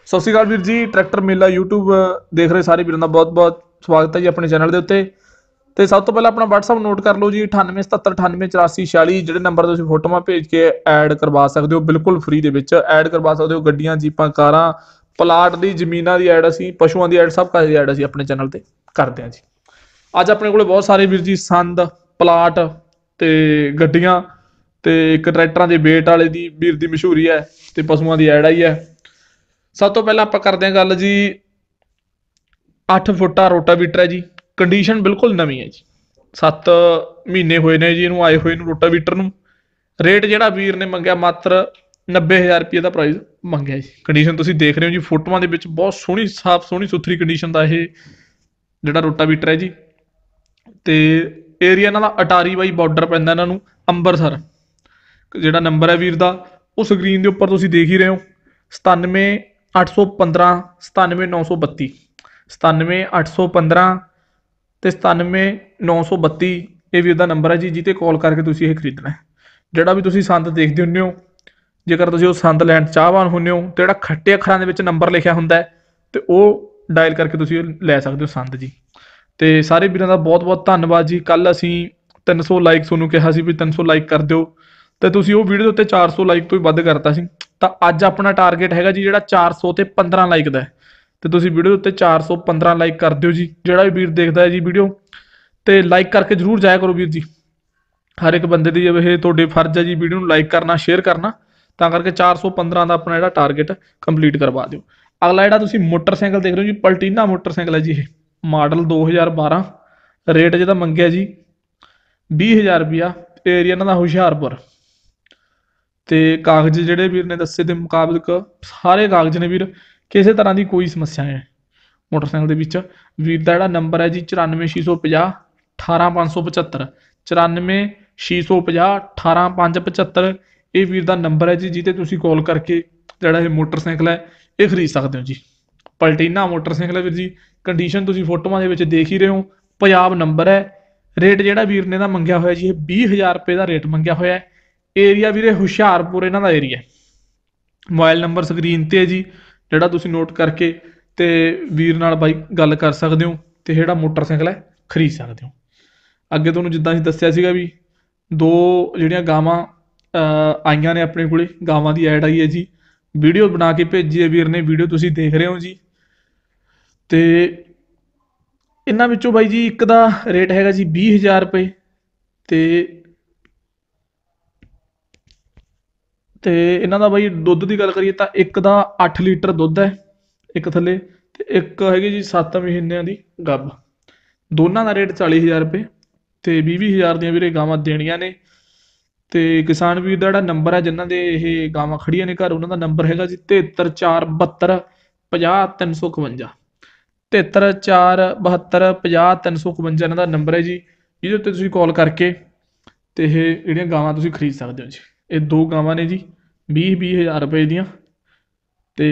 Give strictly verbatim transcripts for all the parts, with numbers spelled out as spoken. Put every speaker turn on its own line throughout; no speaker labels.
ਸਤਿ ਸ਼੍ਰੀ ਅਕਾਲ ਵੀਰ ਜੀ। ਟਰੈਕਟਰ ਮੇਲਾ YouTube ਦੇਖ ਰਹੇ ਸਾਰੇ ਵੀਰਾਂ ਦਾ ਬਹੁਤ ਬਹੁਤ ਸਵਾਗਤ ਹੈ ਜੀ ਆਪਣੇ ਚੈਨਲ ਦੇ ਉੱਤੇ। ਤੇ ਸਭ ਤੋਂ ਪਹਿਲਾਂ ਆਪਣਾ WhatsApp ਨੋਟ ਕਰ ਲਓ ਜੀ ਅਠਾਨਵੇਂ ਸਤੱਤਰ ਅਠਾਨਵੇਂ ਚੁਰਾਸੀ ਛਿਆਲੀ। ਜਿਹੜੇ ਨੰਬਰ ਤੁਸੀਂ ਫੋਟੋਆਂ ਭੇਜ ਕੇ ਐਡ ਕਰਵਾ ਸਕਦੇ ਹੋ, ਬਿਲਕੁਲ ਫ੍ਰੀ ਦੇ ਵਿੱਚ ਐਡ ਕਰਵਾ ਸਕਦੇ ਹੋ। ਗੱਡੀਆਂ, ਜੀਪਾਂ, ਕਾਰਾਂ, ਪਲਾਟ ਦੀ, ਜ਼ਮੀਨਾਂ ਦੀ ਐਡ, ਅਸੀਂ ਪਸ਼ੂਆਂ ਦੀ ਐਡ, ਸਭ ਕੁਝ ਦੀ ਐਡ ਅਸੀਂ ਆਪਣੇ ਚੈਨਲ ਤੇ ਕਰਦੇ ਹਾਂ ਜੀ। ਅੱਜ ਆਪਣੇ ਕੋਲ ਬਹੁਤ ਸਾਰੇ ਵੀਰ ਜੀ ਸੰਦ, ਪਲਾਟ ਤੇ ਗੱਡੀਆਂ ਤੇ ਇੱਕ ਟਰੈਕਟਰਾਂ ਦੇ ਵੇਟ ਵਾਲੇ ਦੀ ਵੀਰ ਦੀ ਮਸ਼ਹੂਰੀ ਹੈ ਤੇ ਪਸ਼ੂਆਂ ਦੀ ਐਡ ਆਈ ਹੈ। ਸਭ ਤੋਂ ਪਹਿਲਾਂ ਆਪਾਂ ਕਰਦੇ ਹਾਂ ਗੱਲ ਜੀ ਅੱਠ ਫੁੱਟਾ ਰੋਟਾਵੀਟਰ ਹੈ ਜੀ। ਕੰਡੀਸ਼ਨ ਬਿਲਕੁਲ ਨਵੀਂ ਹੈ ਜੀ। ਸੱਤ ਮਹੀਨੇ ਹੋਏ ਨੇ ਜੀ ਇਹਨੂੰ ਆਏ ਹੋਏ ਨੂੰ, ਰੋਟਾਵੀਟਰ ਨੂੰ। ਰੇਟ ਜਿਹੜਾ ਵੀਰ ਨੇ ਮੰਗਿਆ ਮਾਤਰ ਨੱਬੇ ਹਜ਼ਾਰ ਰੁਪਏ ਦਾ ਪ੍ਰਾਈਸ ਮੰਗਿਆ ਜੀ। ਕੰਡੀਸ਼ਨ ਤੁਸੀਂ ਦੇਖ ਰਹੇ ਹੋ ਜੀ ਫੋਟੋਆਂ ਦੇ ਵਿੱਚ, ਬਹੁਤ ਸੋਹਣੀ ਸਾਫ ਸੋਹਣੀ ਸੁਥਰੀ ਕੰਡੀਸ਼ਨ ਦਾ ਇਹ ਜਿਹੜਾ ਰੋਟਾਵੀਟਰ ਹੈ ਜੀ। ਤੇ ਏਰੀਆ ਇਹਨਾਂ ਦਾ ਅਟਾਰੀ ਬਾਈ ਬਾਰਡਰ ਪੈਂਦਾ ਇਹਨਾਂ ਨੂੰ, ਅੰਬਰਸਰ। ਜਿਹੜਾ ਨੰਬਰ ਹੈ ਵੀਰ ਦਾ ਉਹ ਸਕਰੀਨ ਦੇ ਉੱਪਰ ਤੁਸੀਂ ਦੇਖ ਹੀ ਰਹੇ ਹੋ, ਸਤਾਨਵੇਂ ਅੱਠ ਸੌ ਪੰਦਰਾਂ ਸਤਾਨਵੇਂ ਨੌ ਸੌ ਬੱਤੀ ਸਤਾਨਵੇਂ ਅੱਠ ਸੌ ਪੰਦਰਾਂ ਤੇ ਸਤਾਨਵੇਂ ਨੌ ਸੌ ਬੱਤੀ ਇਹ ਵੀਰ ਦਾ ਨੰਬਰ ਹੈ ਜੀ, ਜਿਹਤੇ ਕਾਲ ਕਰਕੇ ਤੁਸੀਂ ਇਹ ਖਰੀਦਣਾ ਹੈ। ਜਿਹੜਾ ਵੀ ਤੁਸੀਂ ਸੰਦ ਦੇਖਦੇ ਹੁੰਦੇ ਹੋ, ਜੇਕਰ ਤੁਸੀਂ ਉਹ ਸੰਦ ਲੈਣ ਚਾਹਵਾਨ ਹੁੰਦੇ ਹੋ ਤੇ ਜਿਹੜਾ ਖੱਟੇ ਅੱਖਰਾਂ ਦੇ ਵਿੱਚ ਨੰਬਰ ਲਿਖਿਆ ਹੁੰਦਾ ਹੈ ਤੇ ਉਹ ਡਾਇਲ ਕਰਕੇ ਤੁਸੀਂ ਲੈ ਸਕਦੇ ਹੋ ਸੰਦ ਜੀ। ਤੇ ਸਾਰੇ ਵੀਰਾਂ ਦਾ ਬਹੁਤ ਬਹੁਤ ਧੰਨਵਾਦ ਜੀ। ਕੱਲ ਅਸੀਂ ਤਿੰਨ ਸੌ ਲਾਈਕ ਤੁਹਾਨੂੰ ਕਿਹਾ ਸੀ ਵੀ ਤਿੰਨ ਸੌ ਲਾਈਕ ਕਰ ਦਿਓ, ਤੇ ਤੁਸੀਂ ਉਹ ਵੀਡੀਓ ਦੇ ਉੱਤੇ ਚਾਰ ਸੌ ਲਾਈਕ ਤੋਂ ਵੀ ਵੱਧ ਕਰਤਾ ਸੀ। ਤਾਂ ਅੱਜ ਆਪਣਾ ਟਾਰਗੇਟ ਹੈਗਾ ਜੀ ਜਿਹੜਾ ਚਾਰ ਸੌ ਤੇ ਪੰਦਰਾਂ ਲਾਈਕ ਦਾ, ਤੇ ਤੁਸੀਂ ਵੀਡੀਓ ਦੇ ਉੱਤੇ ਚਾਰ ਸੌ ਪੰਦਰਾਂ ਲਾਈਕ ਕਰ ਦਿਓ ਜੀ। ਜਿਹੜਾ ਵੀ ਵੀਰ ਦੇਖਦਾ ਹੈ ਜੀ ਵੀਡੀਓ ਤੇ ਲਾਈਕ ਕਰਕੇ ਜ਼ਰੂਰ ਜਾਇਆ ਕਰੋ ਵੀਰ ਜੀ। ਹਰ ਇੱਕ ਬੰਦੇ ਦੀ ਇਹ ਤੁਹਾਡੇ ਫਰਜ਼ ਹੈ ਜੀ ਵੀਡੀਓ ਨੂੰ ਲਾਈਕ ਕਰਨਾ, ਸ਼ੇਅਰ ਕਰਨਾ। ਤਾਂ ਕਰਕੇ ਚਾਰ ਸੌ ਪੰਦਰਾਂ ਦਾ ਆਪਣਾ ਜਿਹੜਾ ਟਾਰਗੇਟ ਕੰਪਲੀਟ ਕਰਵਾ ਦਿਓ। ਅਗਲਾ ਜਿਹੜਾ ਤੁਸੀਂ ਮੋਟਰਸਾਈਕਲ ਦੇਖ ਰਹੇ ਹੋ ਜੀ, ਪਲਟੀਨਾ ਮੋਟਰਸਾਈਕਲ ਹੈ ਜੀ। ਇਹ ਮਾਡਲ ਦੋ ਹਜ਼ਾਰ ਬਾਰਾਂ, ਰੇਟ ਜਿਹਦਾ ਮੰਗਿਆ ਜੀ ਵੀਹ ਹਜ਼ਾਰ ਰੁਪਇਆ। ਏਰੀਆ ਇਹਨਾਂ ਦਾ ਹੁਸ਼ਿਆਰਪੁਰ। ਤੇ ਕਾਗਜ਼ ਜਿਹੜੇ ਵੀਰ ਨੇ ਦੱਸੇ ਦੇ ਮੁਤਾਬਿਕ ਸਾਰੇ ਕਾਗਜ਼ ਨੇ ਵੀਰ, ਕਿਸੇ ਤਰ੍ਹਾਂ ਦੀ ਕੋਈ ਸਮੱਸਿਆ ਹੈ ਮੋਟਰਸਾਈਕਲ ਦੇ ਵਿੱਚ। ਵੀਰ ਦਾ ਜਿਹੜਾ ਨੰਬਰ ਹੈ ਜੀ ਚੁਰਾਨਵੇਂ ਛੇ ਸੌ ਪੰਜਾਹ ਅਠਾਰਾਂ ਪੰਜ ਸੌ ਪਚੱਤਰ ਚੁਰਾਨਵੇਂ ਛੇ ਸੌ ਪੰਜਾਹ ਅਠਾਰਾਂ ਪੰਜ ਪਚੱਤਰ ਇਹ ਵੀਰ ਦਾ ਨੰਬਰ ਹੈ ਜੀ, ਜਿਹਤੇ ਤੁਸੀਂ ਕਾਲ ਕਰਕੇ ਜਿਹੜਾ ਇਹ ਮੋਟਰਸਾਈਕਲ ਹੈ ਇਹ ਖਰੀਦ ਸਕਦੇ ਹੋ ਜੀ। ਪਲਟੀਨਾ ਮੋਟਰਸਾਈਕਲ ਹੈ ਵੀਰ ਜੀ। ਕੰਡੀਸ਼ਨ ਤੁਸੀਂ ਫੋਟੋਆਂ ਦੇ ਵਿੱਚ ਦੇਖ ਹੀ ਰਹੇ ਹੋ, ਪੰਜਾਬ ਨੰਬਰ ਹੈ। ਰੇਟ ਜਿਹੜਾ ਵੀਰ ਨੇ ਦਾ ਮੰਗਿਆ ਹੋਇਆ ਜੀ ਇਹ ਵੀਹ ਹਜ਼ਾਰ ਰੁਪਏ ਦਾ ਰੇਟ ਮੰਗਿਆ ਹੋਇਆ। ਏਰੀਆ ਵੀਰੇ ਹੁਸ਼ਿਆਰਪੁਰ ਇਹਨਾਂ ਦਾ ਏਰੀਆ। ਮੋਬਾਈਲ ਨੰਬਰ ਸਕਰੀਨ ਤੇ ਹੈ ਜੀ, ਜਿਹੜਾ ਤੁਸੀਂ ਨੋਟ ਕਰਕੇ ਤੇ ਵੀਰ ਨਾਲ ਬਾਈ ਗੱਲ ਕਰ ਸਕਦੇ ਹੋ ਤੇ ਜਿਹੜਾ ਮੋਟਰਸਾਈਕਲ ਹੈ ਖਰੀਦ ਸਕਦੇ ਹੋ। ਅੱਗੇ ਤੁਹਾਨੂੰ ਜਿੱਦਾਂ ਅਸੀਂ ਦੱਸਿਆ ਸੀਗਾ ਵੀ ਦੋ ਜਿਹੜੀਆਂ ਗਾਵਾਂ ਆਈਆਂ ਨੇ ਆਪਣੇ ਕੋਲੇ, ਗਾਵਾਂ ਦੀ ਐਡ ਆਈ ਹੈ ਜੀ। ਵੀਡੀਓ ਬਣਾ ਕੇ ਭੇਜੀ ਹੈ ਵੀਰ ਨੇ, ਵੀਡੀਓ ਤੁਸੀਂ ਦੇਖ ਰਹੇ ਹੋ ਜੀ। ਤੇ ਇਹਨਾਂ ਵਿੱਚੋਂ ਬਾਈ ਜੀ ਇੱਕ ਦਾ ਰੇਟ ਹੈਗਾ ਜੀ ਵੀਹ ਹਜ਼ਾਰ ਰੁਪਏ ਤੇ ਤੇ ਇਹਨਾਂ ਦਾ ਬਾਈ ਦੁੱਧ ਦੀ ਗੱਲ ਕਰੀਏ ਤਾਂ ਇੱਕ ਦਾ ਅੱਠ ਲੀਟਰ ਦੁੱਧ ਹੈ ਇੱਕ ਥੱਲੇ, ਤੇ ਇੱਕ ਹੈਗੀ ਜੀ ਸੱਤ ਮਹੀਨਿਆਂ ਦੀ ਗੱਭ। ਦੋਨਾਂ ਦਾ ਰੇਟ ਚਾਲੀ ਹਜ਼ਾਰ ਰੁਪਏ ਤੇ ਵੀਹ ਵੀਹ ਹਜ਼ਾਰ ਦੀਆਂ ਵੀਰੇ ਗਾਵਾਂ ਦੇਣੀਆਂ ਨੇ। ਤੇ ਕਿਸਾਨ ਵੀਰ ਦਾ ਜਿਹੜਾ ਨੰਬਰ ਹੈ ਜਿਨ੍ਹਾਂ ਦੇ ਇਹ ਗਾਵਾਂ ਖੜੀਆਂ ਨੇ ਘਰ, ਉਹਨਾਂ ਦਾ ਨੰਬਰ ਹੈਗਾ ਜੀ ਤਿਹੱਤਰ ਚਾਰ ਬਹੱਤਰ ਪੰਜਾਹ ਤਿੰਨ ਸੌ ਇਕਵੰਜਾ ਤਿਹੱਤਰ ਚਾਰ ਬਹੱਤਰ ਪੰਜਾਹ ਤਿੰਨ ਸੌ ਇਕਵੰਜਾ ਇਹਨਾਂ ਦਾ ਨੰਬਰ ਹੈ ਜੀ, ਜਿਹਦੇ ਉੱਤੇ ਤੁਸੀਂ ਕਾਲ ਕਰਕੇ ਤੇ ਇਹ ਜਿਹੜੀਆਂ ਗਾਵਾਂ ਤੁਸੀਂ ਖਰੀਦ ਸਕਦੇ ਹੋ ਜੀ। ਇਹ ਦੋ ਗਾਵਾਂ ਨੇ ਜੀ ਵੀਹ ਵੀਹ ਹਜ਼ਾਰ ਰੁਪਏ ਦੀਆਂ। ਤੇ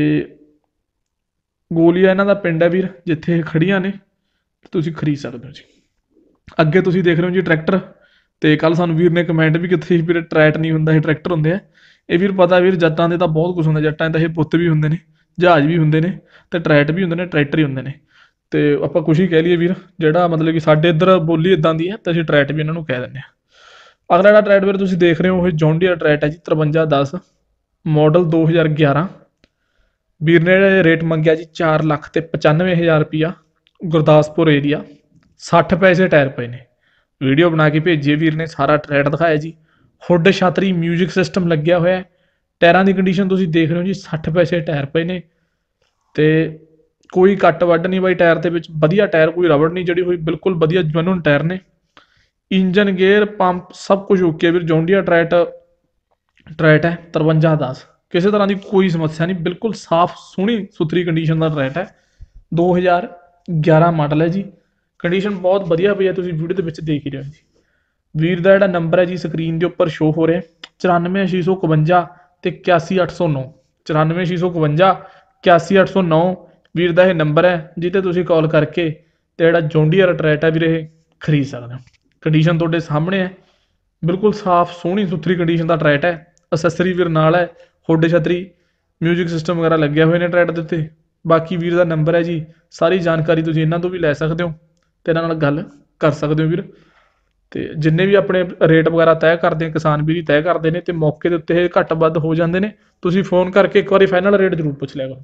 ਗੋਲੀਆ ਇਹਨਾਂ ਦਾ ਪਿੰਡ ਹੈ ਵੀਰ, ਜਿੱਥੇ ਇਹ ਖੜੀਆਂ ਨੇ ਤੁਸੀਂ ਖਰੀਦ ਸਕਦੇ ਹੋ ਜੀ। ਅੱਗੇ ਤੁਸੀਂ ਦੇਖ ਰਹੇ ਹੋ ਜੀ ਟਰੈਕਟਰ। ਤੇ ਕੱਲ ਸਾਨੂੰ ਵੀਰ ਨੇ ਕਮੈਂਟ ਵੀ ਕਿੱਥੇ ਵੀਰ ਟਰੈਟ ਨਹੀਂ ਹੁੰਦਾ, ਇਹ ਟਰੈਕਟਰ ਹੁੰਦੇ ਆ। ਇਹ ਵੀਰ ਪਤਾ ਵੀਰ ਜੱਟਾਂ ਦੇ ਤਾਂ ਬਹੁਤ ਕੁਛ ਹੁੰਦਾ, ਜੱਟਾਂ ਦੇ ਤਾਂ ਇਹ ਪੁੱਤ ਵੀ ਹੁੰਦੇ ਨੇ, ਜਹਾਜ਼ ਵੀ ਹੁੰਦੇ ਨੇ ਤੇ ਟਰੈਟ ਵੀ ਹੁੰਦੇ ਨੇ, ਟਰੈਕਟਰ ਹੀ ਹੁੰਦੇ ਨੇ। ਤੇ ਆਪਾਂ ਕੁਛ ਹੀ ਕਹਿ ਲਈਏ ਵੀਰ, ਜਿਹੜਾ ਮਤਲਬ ਕਿ ਸਾਡੇ ਇੱਧਰ ਬੋਲੀ ਇੱਦਾਂ ਦੀ ਹੈ ਤਾਂ ਅਸੀਂ ਟਰੈਟ ਵੀ ਇਹਨਾਂ ਨੂੰ ਕਹਿ ਦਿੰਦੇ ਹਾਂ। ਅਗਲਾ ਜਿਹੜਾ ਟਰੈਟ ਵੀਰ ਤੁਸੀਂ ਦੇਖ ਰਹੇ ਹੋ ਇਹ ਜੌਂਡੀਆ ਟਰੈਟ ਹੈ ਜੀ, ਤਰਵੰਜਾ ਦਸ ਮਾਡਲ ਦੋ ਹਜ਼ਾਰ ਗਿਆਰਾਂ। ਵੀਰ ਨੇ ਰੇਟ ਮੰਗਿਆ ਜੀ ਚਾਰ ਲੱਖ ਤੇ ਪਚਾਨਵੇਂ ਹਜ਼ਾਰ ਰੁਪਈਆ। ਗੁਰਦਾਸਪੁਰ ਏਰੀਆ। ਸੱਠ ਪੈਸੇ ਟਾਇਰ ਪਏ ਨੇ। ਵੀਡੀਓ ਬਣਾ ਕੇ ਭੇਜੀਏ ਵੀਰ ਨੇ, ਸਾਰਾ ਟਰੈਟ ਦਿਖਾਇਆ ਜੀ। ਹੁੱਡ ਛਾਤਰੀ ਮਿਊਜ਼ਿਕ ਸਿਸਟਮ ਲੱਗਿਆ ਹੋਇਆ। ਟਾਇਰਾਂ ਦੀ ਕੰਡੀਸ਼ਨ ਤੁਸੀਂ ਦੇਖ ਰਹੇ ਹੋ ਜੀ, ਸੱਠ ਪੈਸੇ ਟਾਇਰ ਪਏ ਨੇ ਤੇ ਕੋਈ ਕੱਟ ਵੱਢ ਨਹੀਂ ਬਾਈ ਟਾਇਰ ਦੇ ਵਿੱਚ। ਵਧੀਆ ਟਾਇਰ, ਕੋਈ ਰਬੜ ਨਹੀਂ ਜਿਹੜੀ ਹੋਈ, ਬਿਲਕੁਲ ਵਧੀਆ ਜੈਨੂਨ ਟਾਇਰ ਨੇ। ਇੰਜਨ ਗੇਅਰ ਪੰਪ ਸਭ ਕੁਝ ਓਕੇ ਵੀਰ। ਜੌਂਡੀਆ ਟਰੈਟ ਟਰੈਟ ਹੈ ਤਰਵੰਜਾ ਦਸ, ਕਿਸੇ ਤਰ੍ਹਾਂ ਦੀ ਕੋਈ ਸਮੱਸਿਆ ਨਹੀਂ, ਬਿਲਕੁਲ ਸਾਫ਼ ਸੋਹਣੀ ਸੁਥਰੀ ਕੰਡੀਸ਼ਨ ਦਾ ਟਰੈਟ ਹੈ। ਦੋ ਹਜ਼ਾਰ ਗਿਆਰਾਂ ਮਾਡਲ ਹੈ ਜੀ। ਕੰਡੀਸ਼ਨ ਬਹੁਤ ਵਧੀਆ ਪਈ ਹੈ, ਤੁਸੀਂ ਵੀਡੀਓ ਦੇ ਵਿੱਚ ਦੇਖ ਹੀ ਰਹੇ ਹੋ ਜੀ। ਵੀਰ ਦਾ ਜਿਹੜਾ ਨੰਬਰ ਹੈ ਜੀ ਸਕਰੀਨ ਦੇ ਉੱਪਰ ਸ਼ੋ ਹੋ ਰਿਹਾ ਚੁਰਾਨਵੇਂ ਛੇ ਸੌ ਇਕਵੰਜਾ ਤੇ ਇਕਿਆਸੀ ਅੱਠ ਸੌ ਨੌ ਚੁਰਾਨਵੇਂ ਛੇ ਸੌ ਇਕਵੰਜਾ ਇਕਿਆਸੀ ਅੱਠ ਸੌ ਨੌ ਵੀਰ ਦਾ ਇਹ ਨੰਬਰ ਹੈ, ਜਿਹਤੇ ਤੁਸੀਂ ਕਾਲ ਕਰਕੇ ਤੇ ਜਿਹੜਾ ਜੌਂਡੀਆ ਟਰੈਟ ਹੈ ਵੀਰ ਇਹ ਖਰੀਦ ਸਕਦੇ ਹੋ। ਕੰਡੀਸ਼ਨ ਤੁਹਾਡੇ ਸਾਹਮਣੇ ਹੈ, ਬਿਲਕੁਲ ਸਾਫ਼ ਸੋਹਣੀ ਸੁਥਰੀ ਕੰਡੀਸ਼ਨ ਦਾ ਟਰੈਟ ਹੈ। ਅਸੈਸਰੀ ਵੀਰ ਨਾਲ ਹੈ, ਹੁੱਡ ਛਤਰੀ ਮਿਊਜ਼ਿਕ ਸਿਸਟਮ ਵਗੈਰਾ ਲੱਗਿਆ ਹੋਏ ਨੇ ਟਰੈਕਟਰ ਦੇ ਉੱਤੇ। ਬਾਕੀ ਵੀਰ ਦਾ ਨੰਬਰ ਹੈ ਜੀ, ਸਾਰੀ ਜਾਣਕਾਰੀ ਤੁਸੀਂ ਇਹਨਾਂ ਤੋਂ ਵੀ ਲੈ ਸਕਦੇ ਹੋ ਤੇ ਇਹਨਾਂ ਨਾਲ ਗੱਲ ਕਰ ਸਕਦੇ ਹੋ ਵੀਰ। ਤੇ ਜਿੰਨੇ ਵੀ ਆਪਣੇ ਰੇਟ ਵਗੈਰਾ ਤੈਅ ਕਰਦੇ ਆ ਕਿਸਾਨ ਵੀਰ ਹੀ ਤੈਅ ਕਰਦੇ ਨੇ, ਤੇ ਮੌਕੇ ਦੇ ਉੱਤੇ ਇਹ ਘੱਟ ਵੱਧ ਹੋ ਜਾਂਦੇ ਨੇ। ਤੁਸੀਂ ਫੋਨ ਕਰਕੇ ਇੱਕ ਵਾਰੀ ਫਾਈਨਲ ਰੇਟ ਜ਼ਰੂਰ ਪੁੱਛ ਲਿਆ ਕਰੋ।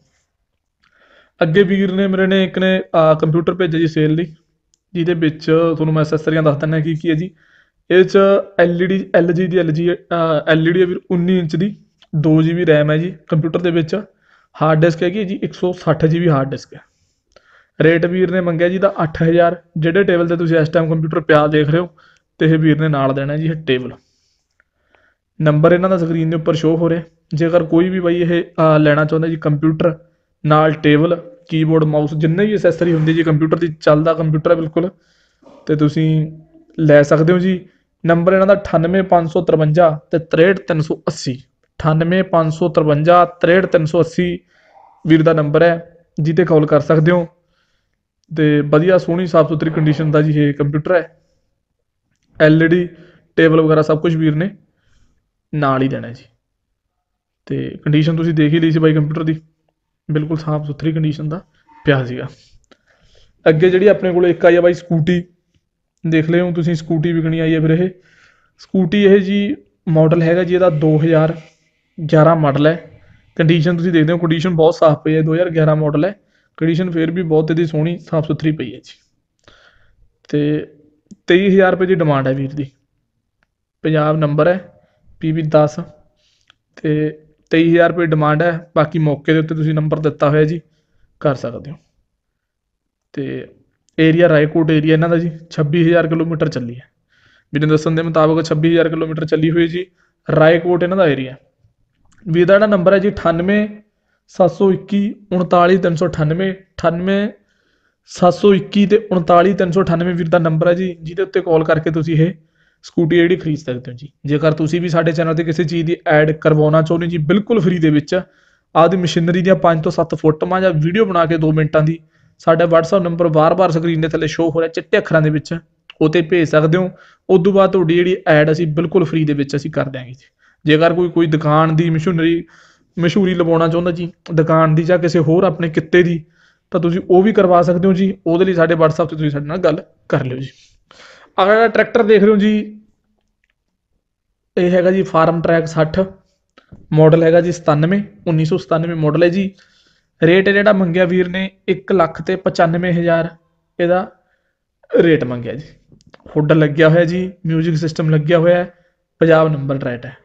ਅੱਗੇ ਵੀਰ ਨੇ ਮੇਰੇ ਨੇ ਇੱਕ ਨੇ ਕੰਪਿਊਟਰ ਭੇਜਿਆ ਜੀ ਸੇਲ ਲਈ, ਜਿਹਦੇ ਵਿੱਚ ਤੁਹਾਨੂੰ ਮੈਂ ਐਕਸੈਸਰੀਆਂ ਦੱਸ ਦਿੰਦਾ ਕੀ ਕੀ ਹੈ ਜੀ। ਇਹ 'ਚ L E D L G ਦੀ L G L E D ਹੈ ਵੀਰ ਉੱਨੀ ਇੰਚ ਦੀ, ਦੋ ਜੀ ਬੀ ਰੈਮ ਹੈ ਜੀ ਕੰਪਿਊਟਰ ਦੇ ਵਿੱਚ। ਹਾਰਡ ਡਿਸਕ ਹੈਗੀ ਜੀ ਇੱਕ ਸੌ ਸੱਠ ਜੀ ਬੀ ਹਾਰਡ ਡਿਸਕ ਹੈ। ਰੇਟ ਵੀਰ ਨੇ ਮੰਗਿਆ ਜੀ ਦਾ ਅੱਠ ਹਜ਼ਾਰ। ਜਿਹੜੇ ਟੇਬਲ ਤੇ ਤੁਸੀਂ ਇਸ ਟਾਈਮ ਕੰਪਿਊਟਰ ਪਿਆ ਦੇਖ ਰਹੇ ਹੋ ਤੇ ਇਹ ਵੀਰ ਨੇ ਨਾਲ ਦੇਣਾ ਜੀ ਇਹ ਟੇਬਲ। ਨੰਬਰ ਇਹਨਾਂ ਦਾ ਸਕਰੀਨ ਦੇ ਉੱਪਰ ਸ਼ੋਅ ਹੋ ਰਿਹਾ। ਜੇਕਰ ਕੋਈ ਵੀ ਬਾਈ ਇਹ ਅਹ, ਲੈਣਾ ਚਾਹੁੰਦਾ ਜੀ ਕੰਪਿਊਟਰ ਨਾਲ ਟੇਬਲ, ਕੀਬੋਰਡ, ਮਾਊਸ, ਜਿੰਨੇ ਵੀ ਅਸੈਸਰੀ ਹੁੰਦੀ ਜੀ ਕੰਪਿਊਟਰ ਦੀ, ਚੱਲਦਾ ਕੰਪਿਊਟਰ ਹੈ ਬਿਲਕੁਲ, ਤੇ ਤੁਸੀਂ ਲੈ ਸਕਦੇ ਹੋ ਜੀ। ਨੰਬਰ ਇਹਨਾਂ ਦਾ ਅਠਾਨਵੇਂ ਪੰਜ ਸੌ ਤਰਵੰਜਾ ਤੇ ਤ੍ਰੇਹਠ ਤਿੰਨ ਸੌ ਅੱਸੀ। ਅਠਾਨਵੇਂ ਪੰਜ ਸੌ ਤਰਵੰਜਾ ਤ੍ਰੇਹਠ ਤਿੰਨ ਸੌ ਅੱਸੀ ਵੀਰ ਦਾ ਨੰਬਰ ਹੈ, ਜਿਹਤੇ ਕਾਲ ਕਰ ਸਕਦੇ ਹੋ। ਤੇ ਵਧੀਆ ਸੋਹਣੀ ਸਾਫ ਸੁਥਰੀ ਕੰਡੀਸ਼ਨ ਦਾ ਜੀ ਇਹ ਕੰਪਿਊਟਰ ਹੈ। ਐਲ ਈ ਡੀ ਟੇਬਲ ਵਗੈਰਾ ਸਭ ਕੁਝ ਵੀਰ ਨੇ ਨਾਲ ਹੀ ਦੇਣਾ ਜੀ। ਤੇ ਕੰਡੀਸ਼ਨ ਤੁਸੀਂ ਦੇਖ ਹੀ ਲਈ ਸੀ ਬਾਈ ਕੰਪਿਊਟਰ ਦੀ, ਬਿਲਕੁਲ ਸਾਫ ਸੁਥਰੀ ਕੰਡੀਸ਼ਨ ਦਾ ਪਿਆ ਸੀਗਾ। ਅੱਗੇ ਜਿਹੜੀ ਆਪਣੇ ਕੋਲ ਇੱਕ ਆਈ ਆ ਬਾਈ ਸਕੂਟੀ, ਦੇਖ ਲਿਓ ਤੁਸੀਂ ਸਕੂਟੀ ਵਿਕਣੀ ਆਈ ਹੈ ਵੀਰ। ਇਹ ਸਕੂਟੀ ਇਹ ਜੀ ਮਾਡਲ ਹੈਗਾ ਜੀ ਇਹਦਾ ਦੋ ਹਜ਼ਾਰ ਗਿਆਰਾਂ ਮਾਡਲ ਹੈ। ਕੰਡੀਸ਼ਨ ਤੁਸੀਂ ਦੇਖਦੇ ਹੋ, ਕੰਡੀਸ਼ਨ ਬਹੁਤ ਸਾਫ਼ ਪਈ ਹੈ, ਦੋ ਹਜ਼ਾਰ ਗਿਆਰਾਂ ਮਾਡਲ ਹੈ। ਕੰਡੀਸ਼ਨ ਫਿਰ ਵੀ ਬਹੁਤ ਇਹਦੀ ਸੋਹਣੀ ਸਾਫ਼ ਸੁਥਰੀ ਪਈ ਹੈ ਜੀ। ਤੇ ਤੇਈ ਹਜ਼ਾਰ ਰੁਪਏ ਦੀ ਡਿਮਾਂਡ ਹੈ ਵੀਰ ਦੀ। ਪੰਜਾਬ ਨੰਬਰ ਹੈ ਪੀ ਵੀ ਦਸ, ਤੇ ਤੇਈ ਹਜ਼ਾਰ ਰੁਪਏ ਡਿਮਾਂਡ ਹੈ। ਬਾਕੀ ਮੌਕੇ ਦੇ ਉੱਤੇ ਤੁਸੀਂ ਨੰਬਰ ਦਿੱਤਾ ਹੋਇਆ ਜੀ, ਕਰ ਸਕਦੇ ਹੋ। ਤੇ ਏਰੀਆ ਰਾਏਕੋਟ ਏਰੀਆ ਇਹਨਾਂ ਦਾ ਜੀ। ਛੱਬੀ ਹਜ਼ਾਰ ਕਿਲੋਮੀਟਰ ਚੱਲੀ ਹੈ ਵੀਰ ਨੇ ਦੱਸਣ ਦੇ ਮੁਤਾਬਕ, ਛੱਬੀ ਹਜ਼ਾਰ ਕਿਲੋਮੀਟਰ ਚੱਲੀ ਹੋਈ ਜੀ। ਰਾਏਕੋਟ ਇਹਨਾਂ ਦਾ ਏਰੀਆ। ਵੀਰ ਦਾ ਜਿਹੜਾ ਨੰਬਰ ਹੈ ਜੀ ਅਠਾਨਵੇਂ ਸੱਤ ਸੌ ਇੱਕੀ ਉਨਤਾਲੀ ਤਿੰਨ ਸੌ ਅਠਾਨਵੇਂ। ਅਠਾਨਵੇਂ ਸੱਤ ਸੌ ਇੱਕੀ ਤੇ ਉਨਤਾਲੀ ਤਿੰਨ ਸੌ ਅਠਾਨਵੇਂ ਵੀਰ ਦਾ ਨੰਬਰ ਹੈ ਜੀ, ਜਿਹਦੇ ਉੱਤੇ ਕਾਲ ਕਰਕੇ ਤੁਸੀਂ ਇਹ ਸਕੂਟੀ ਜਿਹੜੀ ਖਰੀਦ ਸਕਦੇ ਹੋ ਜੀ। ਜੇਕਰ ਤੁਸੀਂ ਵੀ ਸਾਡੇ ਚੈਨਲ 'ਤੇ ਕਿਸੇ ਚੀਜ਼ ਦੀ ਐਡ ਕਰਵਾਉਣਾ ਚਾਹੁੰਦੇ ਜੀ ਬਿਲਕੁਲ ਫਰੀ ਦੇ ਵਿੱਚ, ਆਪਦੀ ਮਸ਼ੀਨਰੀ ਦੀਆਂ ਪੰਜ ਤੋਂ ਸੱਤ ਫੋਟੋਆਂ ਜਾਂ ਵੀਡੀਓ ਬਣਾ ਕੇ ਦੋ ਮਿੰਟਾਂ ਦੀ ਸਾਡਾ WhatsApp ਨੰਬਰ ਬਾਰ-ਬਾਰ ਸਕਰੀਨ ਦੇ ਥੱਲੇ ਸ਼ੋਅ ਹੋ ਰਿਹਾ ਚਿੱਟੇ ਅੱਖਰਾਂ ਦੇ ਵਿੱਚ, ਉਹ 'ਤੇ ਭੇਜ ਸਕਦੇ ਹੋ। ਉਸ ਤੋਂ ਬਾਅਦ ਤੁਹਾਡੀ ਜਿਹੜੀ ਐਡ ਅਸੀਂ ਬਿਲਕੁਲ ਫਰੀ ਦੇ ਵਿੱਚ ਅਸੀਂ ਕਰ ਦਿਆਂਗੇ ਜੀ। ਜੇਕਰ ਕੋਈ ਕੋਈ ਦੁਕਾਨ ਦੀ ਮਸ਼ੀਨਰੀ ਮਸ਼ਹੂਰੀ ਲਵਾਉਣਾ ਚਾਹੁੰਦਾ ਜੀ, ਦੁਕਾਨ ਦੀ ਜਾਂ ਕਿਸੇ ਹੋਰ ਆਪਣੇ ਕਿੱਤੇ ਦੀ, ਤਾਂ ਤੁਸੀਂ ਉਹ ਵੀ ਕਰਵਾ ਸਕਦੇ ਹੋ ਜੀ। ਉਹਦੇ ਲਈ ਸਾਡੇ WhatsApp 'ਤੇ ਤੁਸੀਂ ਸਾਡੇ ਨਾਲ ਗੱਲ ਕਰ ਲਿਓ ਜੀ। ਆਹ ਜਿਹੜਾ ਟਰੈਕਟਰ ਦੇਖ ਰਹੇ ਹੋ ਜੀ, ਇਹ ਹੈਗਾ ਜੀ ਫਾਰਮ ਟਰੈਕ ਸੱਠ, ਮਾਡਲ ਹੈਗਾ ਜੀ ਸਤਾਨਵੇਂ ਉੱਨੀ ਸੌ ਸਤਾਨਵੇਂ ਮਾਡਲ ਹੈ ਜੀ। ਰੇਟ ਜਿਹੜਾ ਮੰਗਿਆ ਵੀਰ ਨੇ ਇੱਕ ਲੱਖ ਤੇ ਪਚਾਨਵੇਂ ਹਜ਼ਾਰ ਇਹਦਾ ਰੇਟ ਮੰਗਿਆ ਜੀ। ਹੁੱਡ ਲੱਗਿਆ ਹੋਇਆ ਜੀ, ਮਿਊਜ਼ਿਕ ਸਿਸਟਮ ਲੱਗਿਆ ਹੋਇਆ, ਪੰਜਾਬ ਨੰਬਰ ਟਰੈਟ ਹੈ।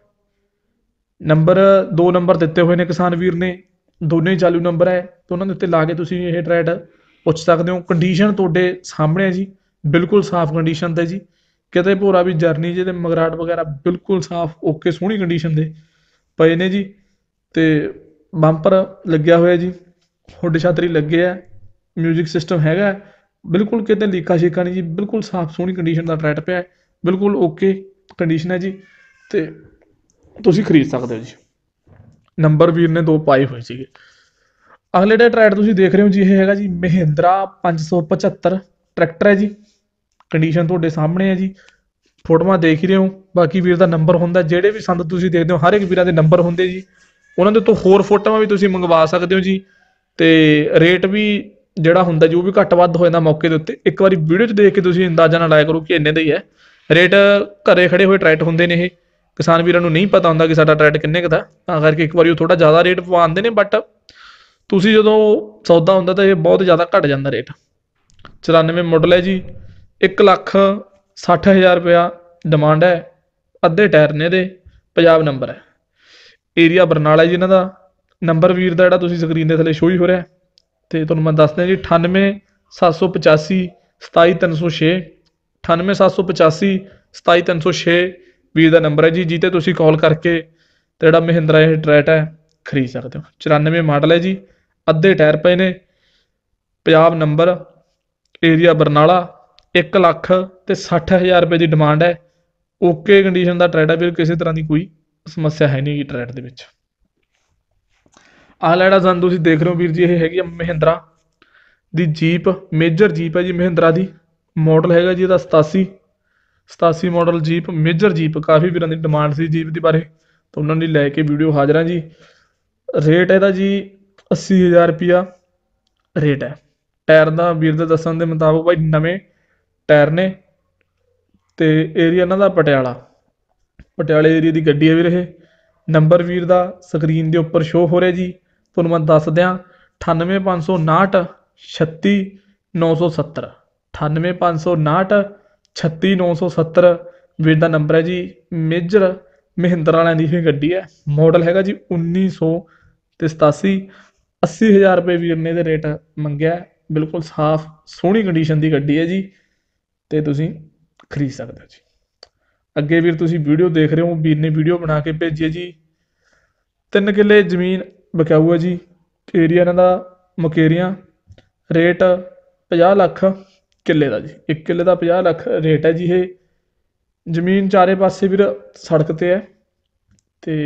ਨੰਬਰ ਦੋ ਨੰਬਰ ਦਿੱਤੇ ਹੋਏ ਨੇ ਕਿਸਾਨ ਵੀਰ ਨੇ, ਦੋਨੇ ਹੀ ਚਾਲੂ ਨੰਬਰ ਹੈ, ਤੇ ਉਹਨਾਂ ਦੇ ਉੱਤੇ ਲਾ ਕੇ ਤੁਸੀਂ ਇਹ ਟਰੈਟ ਪੁੱਛ ਸਕਦੇ ਹੋ। ਕੰਡੀਸ਼ਨ ਤੁਹਾਡੇ ਸਾਹਮਣੇ ਹੈ ਜੀ, ਬਿਲਕੁਲ ਸਾਫ਼ ਕੰਡੀਸ਼ਨ 'ਤੇ ਜੀ। ਕਿਤੇ ਭੋਰਾ ਵੀ ਜਰਨੀ ਜਿਹਦੇ ਮਗਰਾਟ ਵਗੈਰਾ ਬਿਲਕੁਲ ਸਾਫ਼ ਓਕੇ ਸੋਹਣੀ ਕੰਡੀਸ਼ਨ ਦੇ ਪਏ ਨੇ ਜੀ। ਤੇ ਬੰਪਰ ਲੱਗਿਆ ਹੋਇਆ ਜੀ, ਹੁੱਡ ਛਾਤਰੀ ਲੱਗੇ ਆ, ਮਿਊਜ਼ਿਕ ਸਿਸਟਮ ਹੈਗਾ, ਬਿਲਕੁਲ ਕਿਤੇ ਲੀਕਾ ਸ਼ੀਕਾ ਨਹੀਂ ਜੀ, ਬਿਲਕੁਲ ਸਾਫ਼ ਸੋਹਣੀ ਕੰਡੀਸ਼ਨ ਦਾ ਟਰੈਟ ਪਿਆ, ਬਿਲਕੁਲ ਓਕੇ ਕੰਡੀਸ਼ਨ ਹੈ ਜੀ। ਤੇ ਤੁਸੀਂ ਖਰੀਦ ਸਕਦੇ ਹੋ ਜੀ। ਨੰਬਰ ਵੀਰ ਨੇ ਦੋ ਪਾਏ ਹੋਏ ਸੀਗੇ। ਅਗਲੇ ਜਿਹੜਾ ਟਰੈਕਟਰ ਤੁਸੀਂ ਦੇਖ ਰਹੇ ਹੋ ਜੀ, ਇਹ ਹੈਗਾ ਜੀ ਮਹਿੰਦਰਾ ਪੰਜ ਸੌ ਪਝੱਤਰ ਟਰੈਕਟਰ ਹੈ ਜੀ। ਕੰਡੀਸ਼ਨ ਤੁਹਾਡੇ ਸਾਹਮਣੇ ਹੈ ਜੀ, ਫੋਟੋਆਂ ਦੇਖ ਹੀ ਰਹੇ ਹੋ। ਬਾਕੀ ਵੀਰ ਦਾ ਨੰਬਰ ਹੁੰਦਾ, ਜਿਹੜੇ ਵੀ ਸੰਦ ਤੁਸੀਂ ਦੇਖਦੇ ਹੋ ਹਰ ਇੱਕ ਵੀਰਾਂ ਦੇ ਨੰਬਰ ਹੁੰਦੇ ਜੀ। ਉਹਨਾਂ ਦੇ ਤੋਂ ਹੋਰ ਫੋਟੋਆਂ ਵੀ ਤੁਸੀਂ ਮੰਗਵਾ ਸਕਦੇ ਹੋ ਜੀ। ਤੇ ਰੇਟ ਵੀ ਜਿਹੜਾ ਹੁੰਦਾ ਜੀ ਉਹ ਵੀ ਘੱਟ ਵੱਧ ਹੋ ਜਾਂਦਾ ਮੌਕੇ ਦੇ ਉੱਤੇ। ਇੱਕ ਵਾਰੀ ਵੀਡੀਓ 'ਚ ਦੇਖ ਕੇ ਤੁਸੀਂ ਅੰਦਾਜ਼ਾ ਨਾ ਲਾਇਆ ਕਰੋ ਕਿ ਇੰਨੇ ਦਾ ਹੀ ਹੈ ਰੇਟ। ਘਰੇ ਖੜੇ ਹੋਏ ਟਰੈਕਟ ਹੁੰਦੇ ਨੇ, ਇਹ ਕਿਸਾਨ ਵੀਰਾਂ ਨੂੰ ਨਹੀਂ ਪਤਾ ਹੁੰਦਾ ਕਿ ਸਾਡਾ ਟਰੈਕਟ ਕਿੰਨੇ ਕੁ ਦਾ, ਤਾਂ ਕਰਕੇ ਇੱਕ ਵਾਰੀ ਉਹ ਥੋੜ੍ਹਾ ਜ਼ਿਆਦਾ ਰੇਟ ਪਵਾਉਂਦੇ ਨੇ। ਬਟ ਤੁਸੀਂ ਜਦੋਂ ਸੌਦਾ ਹੁੰਦਾ ਤਾਂ ਇਹ ਬਹੁਤ ਜ਼ਿਆਦਾ ਘੱਟ ਜਾਂਦਾ ਰੇਟ। ਚੁਰਾਨਵੇਂ ਮਾਡਲ ਹੈ ਜੀ, ਇੱਕ ਲੱਖ ਸੱਠ ਹਜ਼ਾਰ ਰੁਪਇਆ ਡਿਮਾਂਡ ਹੈ। ਅੱਧੇ ਟਾਇਰ ਨੇ ਇਹਦੇ, ਪੰਜਾਬ ਨੰਬਰ ਹੈ, ਏਰੀਆ ਬਰਨਾਲਾ ਜੀ ਇਹਨਾਂ ਦਾ। ਨੰਬਰ ਵੀਰ ਦਾ ਜਿਹੜਾ ਤੁਸੀਂ ਸਕਰੀਨ ਦੇ ਥੱਲੇ ਸ਼ੋਅ ਹੀ ਹੋ ਰਿਹਾ। ਤੇ ਤੁਹਾਨੂੰ ਮੈਂ ਦੱਸ ਦਿਆਂ ਜੀ ਅਠਾਨਵੇਂ ਸੱਤ ਸੌ ਪਚਾਸੀ ਸਤਾਈ ਤਿੰਨ ਸੌ ਛੇ। ਅਠਾਨਵੇਂ ਸੱਤ ਸੌ ਪਚਾਸੀ ਸਤਾਈ ਤਿੰਨ ਸੌ ਛੇ ਵੀਰ ਦਾ ਨੰਬਰ ਹੈ ਜੀ, ਜਿਹਤੇ ਤੁਸੀਂ ਕਾਲ ਕਰਕੇ ਤੇ ਜਿਹੜਾ ਮਹਿੰਦਰਾ ਇਹ ਟਰੈਟ ਹੈ ਖਰੀਦ ਸਕਦੇ ਹੋ। ਚੁਰਾਨਵੇਂ ਮਾਡਲ ਹੈ ਜੀ, ਅੱਧੇ ਟਾਇਰ ਪਏ ਨੇ, ਪੰਜਾਬ ਨੰਬਰ, ਏਰੀਆ ਬਰਨਾਲਾ। ਇੱਕ ਲੱਖ ਤੇ ਸੱਠ ਹਜ਼ਾਰ ਰੁਪਏ ਦੀ ਡਿਮਾਂਡ ਹੈ। ਓਕੇ ਕੰਡੀਸ਼ਨ ਦਾ ਟਰੈਟ ਹੈ ਵੀਰ, ਕਿਸੇ ਤਰ੍ਹਾਂ ਦੀ ਕੋਈ ਸਮੱਸਿਆ ਹੈ ਨਹੀਂ ਟਰੈਟ ਦੇ ਵਿੱਚ। ਆਹ ਜਿਹੜਾ ਸਾਨੂੰ ਤੁਸੀਂ ਦੇਖ ਰਹੇ ਹੋ ਵੀਰ ਜੀ, ਇਹ ਹੈਗੀ ਆ ਮਹਿੰਦਰਾ ਦੀ ਜੀਪ, ਮੇਜਰ ਜੀਪ ਹੈ ਜੀ ਮਹਿੰਦਰਾ ਦੀ। ਮਾਡਲ ਹੈਗਾ ਜੀ ਇਹਦਾ ਸਤਾਸੀ ਸਤਾਸੀ ਮਾਡਲ ਜੀਪ, ਮੇਜਰ ਜੀਪ। ਕਾਫੀ ਵੀਰਾਂ ਦੀ ਡਿਮਾਂਡ ਸੀ ਜੀਪ ਦੀ ਬਾਰੇ, ਤਾਂ ਉਹਨਾਂ ਨੇ ਲੈ ਕੇ ਵੀਡੀਓ ਹਾਜ਼ਰ ਹਾਂ ਜੀ। ਰੇਟ ਇਹਦਾ ਜੀ ਅੱਸੀ ਹਜ਼ਾਰ ਰੁਪਿਆ ਰੇਟ ਹੈ। ਟਾਇਰ ਦਾ ਵੀਰ ਦੇ ਦੱਸਣ ਦੇ ਮੁਤਾਬਕ ਭਾਈ ਨਵੇਂ ਟਾਇਰ ਨੇ ਤੇ ਏਰੀਆ ਇਹਨਾਂ ਦਾ ਪਟਿਆਲਾ ਪਟਿਆਲੇ ਏਰੀਆ ਦੀ ਗੱਡੀ ਹੈ ਵੀਰ ਇਹ। ਨੰਬਰ ਵੀਰ ਦਾ ਸਕਰੀਨ ਦੇ ਉੱਪਰ ਸ਼ੋਅ ਹੋ ਰਿਹਾ ਜੀ, ਤੁਹਾਨੂੰ ਮੈਂ ਦੱਸ ਦਿਆਂ ਅਠਾਨਵੇਂ ਪੰਜ ਸੌ ਉਨਾਹਠ ਛੱਤੀ ਨੌ ਸੌ ਸੱਤਰ ਅਠਾਨਵੇਂ ਪੰਜ ਸੌ ਉਨਾਹਠ ਛੱਤੀ ਨੌ ਸੌ ਸੱਤਰ ਵੀਰ ਦਾ ਨੰਬਰ ਹੈ ਜੀ। ਮੇਜਰ ਮਹਿੰਦਰਾ ਵਾਲਿਆਂ ਦੀ ਇਹ ਗੱਡੀ ਹੈ, ਮਾਡਲ ਹੈਗਾ ਜੀ ਉੱਨੀ ਸੌ ਤੇ ਸਤਾਸੀ। ਅੱਸੀ ਹਜ਼ਾਰ ਰੁਪਏ ਵੀਰ ਨੇ ਇਹਦੇ ਰੇਟ ਮੰਗਿਆ, ਬਿਲਕੁਲ ਸਾਫ਼ ਸੋਹਣੀ ਕੰਡੀਸ਼ਨ ਦੀ ਗੱਡੀ ਹੈ ਜੀ ਤੇ ਤੁਸੀਂ ਖਰੀਦ ਸਕਦੇ ਹੋ ਜੀ। ਅੱਗੇ ਵੀਰ ਤੁਸੀਂ ਵੀਡੀਓ ਦੇਖ ਰਹੇ ਹੋ, ਵੀਰ ਨੇ ਵੀਡੀਓ ਬਣਾ ਕੇ ਭੇਜੀ ਹੈ ਜੀ। ਤਿੰਨ ਕਿੱਲੇ ਜ਼ਮੀਨ ਵਿਕਾਊ ਹੈ ਜੀ, ਏਰੀਆ ਇਹਨਾਂ ਦਾ ਮੁਕੇਰੀਆਂ। ਰੇਟ ਪੰਜਾਹ ਲੱਖ ਕਿੱਲੇ ਦਾ ਜੀ, ਇੱਕ ਕਿੱਲੇ ਦਾ ਪੰਜਾਹ ਲੱਖ ਰੇਟ ਹੈ ਜੀ। ਇਹ ਜ਼ਮੀਨ ਚਾਰੇ ਪਾਸੇ ਵੀਰ ਸੜਕ 'ਤੇ ਹੈ ਤੇ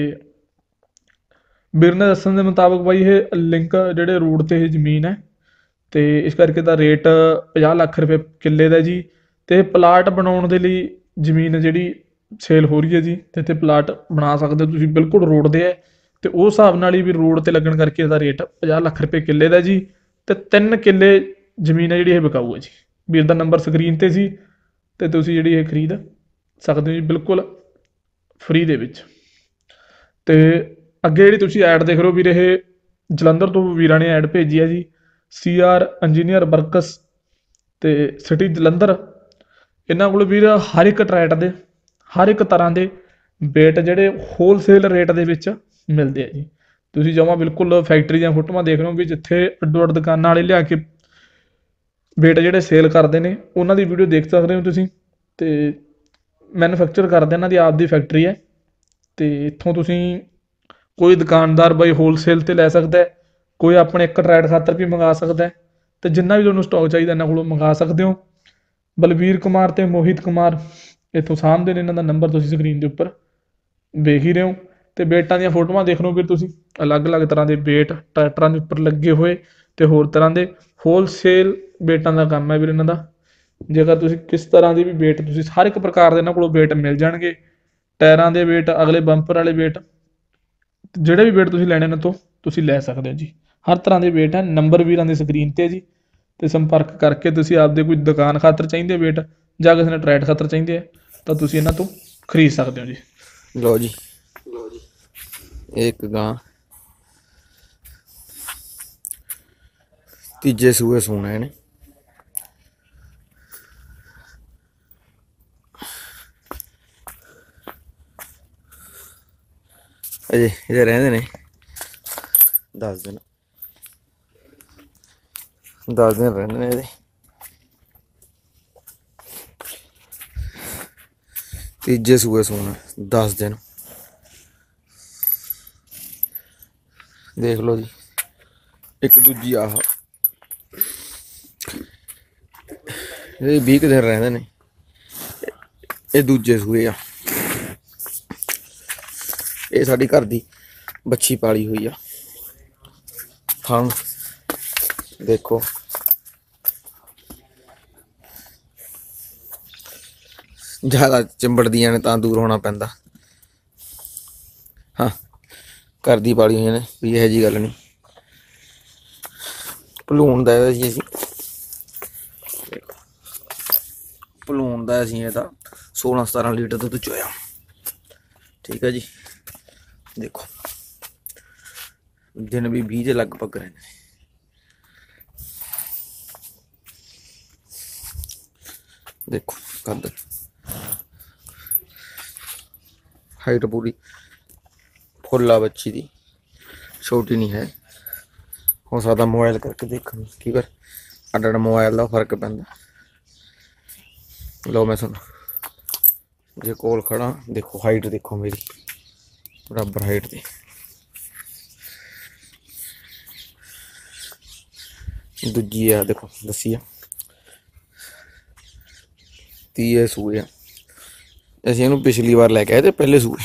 ਵੀਰ ਨੇ ਦੱਸਣ ਦੇ ਮੁਤਾਬਕ ਬਾਈ ਇਹ ਲਿੰਕ ਜਿਹੜੇ ਰੋਡ 'ਤੇ ਇਹ ਜ਼ਮੀਨ ਹੈ ਤੇ ਇਸ ਕਰਕੇ ਦਾ ਰੇਟ ਪੰਜਾਹ ਲੱਖ ਰੁਪਏ ਕਿੱਲੇ ਦਾ ਜੀ। ਤੇ ਪਲਾਟ ਬਣਾਉਣ ਦੇ ਲਈ ਜ਼ਮੀਨ ਜਿਹੜੀ ਸੇਲ ਹੋ ਰਹੀ ਹੈ ਜੀ, ਤੇ ਇੱਥੇ ਪਲਾਟ ਬਣਾ ਸਕਦੇ ਹੋ ਤੁਸੀਂ, ਬਿਲਕੁਲ ਰੋਡ 'ਤੇ ਹੈ ਤੇ ਉਸ ਹਿਸਾਬ ਨਾਲ ਹੀ ਵੀ ਰੋਡ 'ਤੇ ਲੱਗਣ ਕਰਕੇ ਇਹਦਾ ਰੇਟ ਪੰਜਾਹ ਲੱਖ ਰੁਪਏ ਕਿੱਲੇ ਦਾ ਜੀ। ਤੇ ਤਿੰਨ ਕਿੱਲੇ ਜ਼ਮੀਨ ਹੈ ਜਿਹੜੀ ਇਹ ਵਿਕਾਊ ਹੈ ਜੀ। ਵੀਰ ਦਾ ਨੰਬਰ ਸਕਰੀਨ 'ਤੇ ਸੀ ਤੇ ਤੁਸੀਂ ਜਿਹੜੀ ਇਹ ਖਰੀਦ ਸਕਦੇ ਹੋ ਜੀ, ਬਿਲਕੁਲ ਫ੍ਰੀ ਦੇ ਵਿੱਚ। ਤੇ ਅੱਗੇ ਜਿਹੜੀ ਤੁਸੀਂ ਐਡ ਦੇਖ ਰਹੇ ਹੋ ਵੀਰ, ਇਹ ਜਲੰਧਰ ਤੋਂ ਵੀਰਾਂ ਨੇ ਐਡ ਭੇਜੀ ਹੈ ਜੀ। ਸੀ ਆਰ ਇੰਜੀਨੀਅਰ ਵਰਕਸ ਤੇ ਸਿਟੀ ਜਲੰਧਰ। ਇਹਨਾਂ ਕੋਲ ਵੀਰ ਹਰ ਇੱਕ ਟਰੈਟ ਦੇ ਹਰ ਇੱਕ ਤਰ੍ਹਾਂ ਦੇ ਵੇਟ ਜਿਹੜੇ ਹੋਲਸੇਲ ਰੇਟ ਦੇ ਵਿੱਚ ਮਿਲਦੇ ਆ ਜੀ। ਤੁਸੀਂ ਜਮਾਂ ਬਿਲਕੁਲ ਫੈਕਟਰੀ ਦੀਆਂ ਫੋਟੋਆਂ ਦੇਖ ਰਹੇ ਹੋ ਵੀ ਜਿੱਥੇ ਅੱਡੋ ਅੱਡ ਦੁਕਾਨਾਂ ਵਾਲੇ ਲਿਆ ਕੇ ਵੇਟ ਜਿਹੜੇ ਸੇਲ ਕਰਦੇ ਨੇ, ਉਹਨਾਂ ਦੀ ਵੀਡੀਓ ਦੇਖ ਸਕਦੇ ਹੋ ਤੁਸੀਂ। ਤੇ ਮੈਨੂਫੈਕਚਰ ਕਰਦੇ ਇਹਨਾਂ ਦੀ ਆਪ ਦੀ ਫੈਕਟਰੀ ਹੈ ਤੇ ਇੱਥੋਂ ਤੁਸੀਂ ਕੋਈ ਦੁਕਾਨਦਾਰ ਬਾਈ ਹੋਲਸੇਲ 'ਤੇ ਲੈ ਸਕਦਾ, ਕੋਈ ਆਪਣੇ ਇੱਕ ਟਰੈਟ ਖਾਤਰ ਵੀ ਮੰਗਾ ਸਕਦਾ ਤੇ ਜਿੰਨਾ ਵੀ ਤੁਹਾਨੂੰ ਸਟਾਕ ਚਾਹੀਦਾ ਇਹਨਾਂ ਕੋਲੋਂ ਮੰਗਾ ਸਕਦੇ ਹੋ। ਬਲਵੀਰ ਕੁਮਾਰ ਤੇ ਮੋਹਿਤ ਕੁਮਾਰ ਇੱਥੋਂ ਸਾਹਮਣੇ ਨੇ, ਇਹਨਾਂ ਦਾ ਨੰਬਰ ਤੁਸੀਂ ਸਕਰੀਨ ਦੇ ਉੱਪਰ ਵੇਖ ਹੀ ਰਹੇ ਹੋ। ਤੇ ਬੇਟਾਂ ਦੀਆਂ ਫੋਟੋਆਂ ਦੇਖ ਲਓ ਵੀਰ ਤੁਸੀਂ, ਅਲੱਗ-ਅਲੱਗ ਤਰ੍ਹਾਂ ਦੇ ਬੇਟ ਟਰੈਕਟਰਾਂ ਦੇ ਉੱਪਰ ਲੱਗੇ ਹੋਏ ਤੇ ਹੋਰ ਤਰ੍ਹਾਂ ਦੇ ਹੋਲਸੇਲ ਬੇਟਾਂ ਦਾ ਕੰਮ ਹੈ ਵੀਰ ਇਹਨਾਂ ਦਾ। ਜੇਕਰ ਤੁਸੀਂ ਕਿਸ ਤਰ੍ਹਾਂ ਦੀ ਵੀ ਵੇਟ, ਤੁਸੀਂ ਹਰ ਇੱਕ ਪ੍ਰਕਾਰ ਦੇ ਇਹਨਾਂ ਕੋਲੋਂ ਵੇਟ ਮਿਲ ਜਾਣਗੇ। ਟਾਇਰਾਂ ਦੇ ਵੇਟ, ਅਗਲੇ ਬੰਪਰ ਵਾਲੇ ਵੇਟ, ਜਿਹੜੇ ਵੀ ਵੇਟ ਤੁਸੀਂ ਲੈਣੇ ਇਹਨਾਂ ਤੋਂ ਤੁਸੀਂ ਲੈ ਸਕਦੇ ਹੋ ਜੀ। ਹਰ ਤਰ੍ਹਾਂ ਦੇ ਵੇਟ ਹੈ, ਨੰਬਰ ਵੀਰਾਂ ਦੀ ਸਕਰੀਨ 'ਤੇ ਜੀ। ਤੇ ਸੰਪਰਕ ਕਰਕੇ ਤੁਸੀਂ ਆਪਦੇ ਕੋਈ ਦੁਕਾਨ ਖਾਤਰ ਚਾਹੀਦੇ ਵੇਟ ਜਾਂ ਕਿਸੇ ਨੇ ਟਰੈਟ ਖਾਤਰ ਚਾਹੀਦੇ ਆ ਤਾਂ ਤੁਸੀਂ ਇਹਨਾਂ ਤੋਂ ਖਰੀਦ ਸਕਦੇ ਹੋ ਜੀ।
ਲਓ ਜੀ, ਇੱਕ ਗਾਂ ਤੀਜੇ ਸੂਏ ਸੋਣਾ ਇਹਨੇ। ਅਜੇ ਇਹਦੇ ਰਹਿੰਦੇ ਨੇ ਦਸ ਦਿਨ ਦਸ ਦਿਨ ਰਹਿੰਦੇ ਨੇ ਇਹਦੇ। ਤੀਜੇ ਸੂਏ ਸੋਣਾ ਦਸ ਦਿਨ। ਦੇਖ ਲਓ ਜੀ, ਇੱਕ ਦੂਜੀ ਆਹ ਇਹ ਵੀਹ ਕੁ ਦਿਨ ਰਹਿੰਦੇ ਨੇ, ਇਹ ਦੂਜੇ ਸੂਏ ਆ। ਇਹ ਸਾਡੀ ਘਰ ਦੀ ਬੱਚੀ ਪਾਲੀ ਹੋਈ ਆ। ਥਣ ਦੇਖੋ, ਜ਼ਿਆਦਾ ਚਿੰਬੜਦੀਆਂ ਨੇ ਤਾਂ ਦੂਰ ਹੋਣਾ ਪੈਂਦਾ। ਹਾਂ, ਘਰ ਦੀ ਪਾਲੀ ਹੋਈ ਨੇ, ਵੀ ਇਹੋ ਜਿਹੀ ਗੱਲ ਨਹੀਂ। ਭਲੂਣ ਦਾ ਇਹਦਾ ਜੀ ਅਸੀਂ ਭਲੂਣ ਦਾ ਅਸੀਂ ਇਹਦਾ ਸੋਲਾਂ ਸਤਾਰਾਂ ਲੀਟਰ ਦੁੱਧ ਚੋਇਆ। ਠੀਕ ਹੈ ਜੀ, ਦੇਖੋ ਦਿਨ ਵੀ ਵੀਹ ਦੇ ਲਗਭਗ ਰਹਿੰਦੇ ਨੇ। ਦੇਖੋ ਕੱਦ, ਹਾਈਟ ਪੂਰੀ ਫੁੱਲ ਆ ਬੱਚੀ ਦੀ, ਛੋਟੀ ਨਹੀਂ ਹੈ। ਹੋ ਸਕਦਾ ਮੋਬਾਈਲ ਕਰਕੇ ਦੇਖਣ ਕਈ ਵਾਰ ਅੱਡ ਅੱਡ ਮੋਬਾਈਲ ਦਾ ਫਰਕ ਪੈਂਦਾ। ਲਓ ਮੈਂ ਤੁਹਾਨੂੰ ਜੇ ਕੋਲ ਖੜਾ, ਦੇਖੋ ਹਾਈਟ ਦੇਖੋ ਮੇਰੀ ਬਰਾਬਰ ਹਾਈਟ ਦੀ। ਦੂਜੀ ਆ ਦੇਖੋ ਦੱਸੀ ਆ, ਤੀਏ ਸੂਏ ਆ। ਅਸੀਂ ਇਹਨੂੰ ਪਿਛਲੀ ਵਾਰ ਲੈ ਕੇ ਆਏ ਤੇ ਪਹਿਲੇ ਸੂਏ।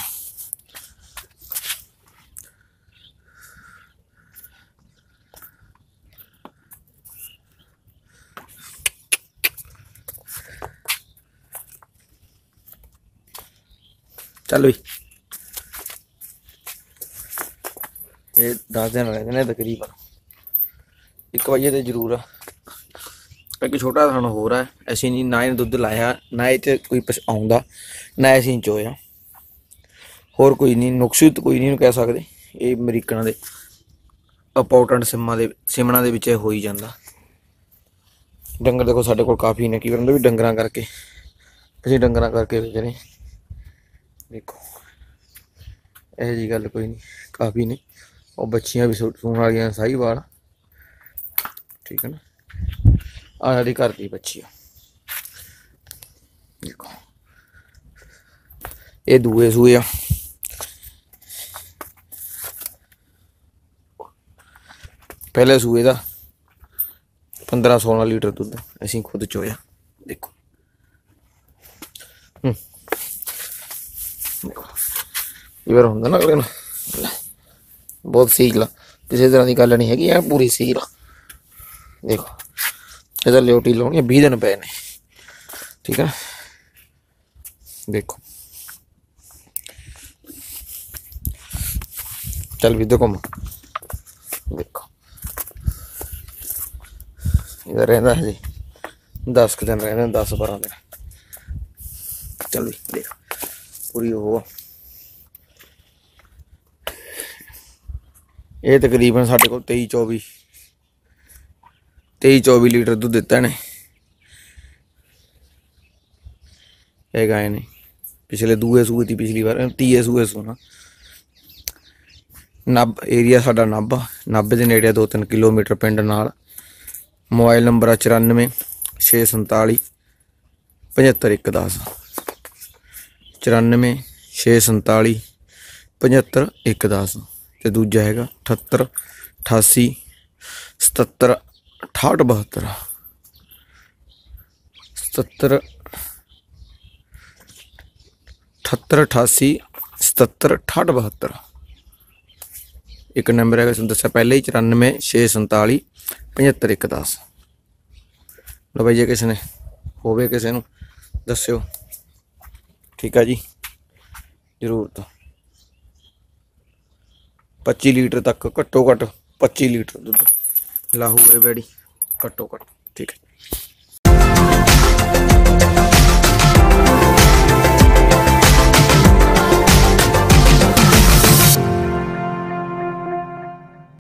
ਚੱਲ ਵੀ ये दस दिन रहते ने तकरीबन। एक वजह तो जरूर आ, एक छोटा थाना हो रहा है, ऐसी नहीं ना ही दुध लाया ना ये कोई पछ आउंदा ना ऐसी चोया, होर कोई नहीं नुक्स तो कोई नहीं कह सकते। ये अमरीकन के इंपोर्टेंट सिमां दे सिमना दे विच हो ही जाता। डंगर देखो साढ़े कोल काफ़ी ने, की करते भी डंगर करके असीं डंगर करके बेच रहे। देखो यह जी गल कोई नहीं, काफ़ी ने और बच्चियां भी सूण वाली साहीवाल, ठीक है ना। आ साडी घर दी बच्ची आ, देखो ये दूए सूए आ। पहले सूए का पंद्रह सोलह लीटर दुध असीं खुद चोया। देखो इवर होंगे ना अगले बहुत सील आ, किसी तरह की गल नहीं हैगी, है पूरी सील आ। देखो इधर ल्योटी लाउणी बीस दिन पे ने, ठीक है। देखो चल भी देखो देखो इधर रहना है जी दस दिन रहना, दस बारह दिन। चल भी देख पूरी हो। ये तकरीबन साढ़े को तेई चौबी तेई चौबी लीटर दूध दिता ने ये गाय ने। पिछले दूए सूए थी, पिछली बार तीए सूए सोना। नब एरिया साडा नाभा, नाभे के नेड़े दो तीन किलोमीटर पिंड नाल। मोबाइल नंबर आ चौरानवे छे संताली पचहत्तर एक दस, चौरानवे छे संताली पचहत्तर एक दस। तो दूजा है अठहत्तर अठासी सतहत्तर अठाहठ बहत्तर सतहत्तर अठहत्तर अठासी सतहत्तर अठाहठ बहत्तर। एक नंबर है दसा पहले ही चौरानवे छे संताली पचहत्तर एक दस। लो भाई जे किसी ने होवे किसी नूं दस्सिओ, ठीक है जी जरूर। तो पच्ची लीटर तक घट्टो घट्ट पच्ची लीटर दुध लाहू है बैड़ी घट्टो घट्ट, ठीक है।